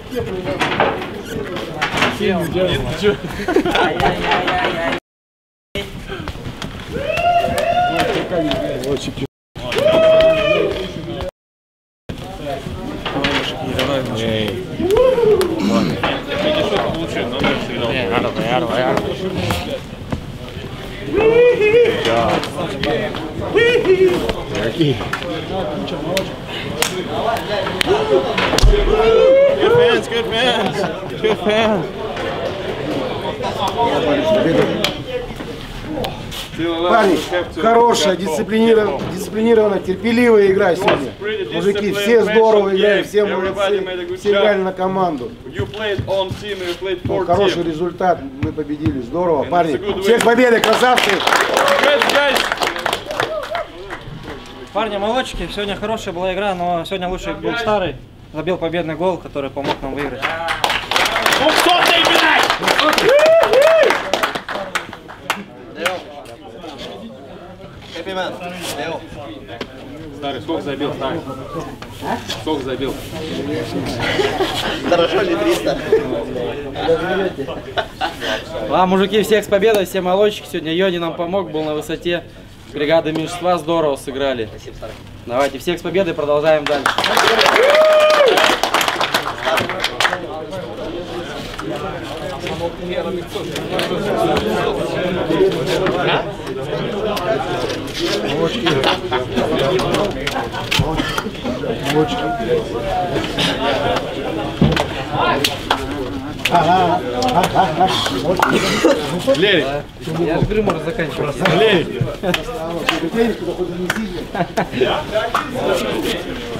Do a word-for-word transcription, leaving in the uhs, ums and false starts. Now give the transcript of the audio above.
Good fans, good fans, good fans. Парни, хорошая, дисциплинированная, дисциплинированная, терпеливая игра сегодня. Мужики, все здорово играли, все молодцы, все играли на команду. Хороший результат, мы победили, здорово. Парни, всех с победой, красавцы! Парни, молодчики, сегодня хорошая была игра, но сегодня лучший был старый. Забил победный гол, который помог нам выиграть. Старый, сколько забил, старый? Сколько забил? Хорошо ли триста? А, мужики, всех с победой, все молодчики. Сегодня Йони нам помог, был на высоте. Бригада меньшинства здорово сыграли. Спасибо, старый. Давайте, всех с победой, продолжаем дальше. Лерик! Я же гримор заканчиваю. Лерик!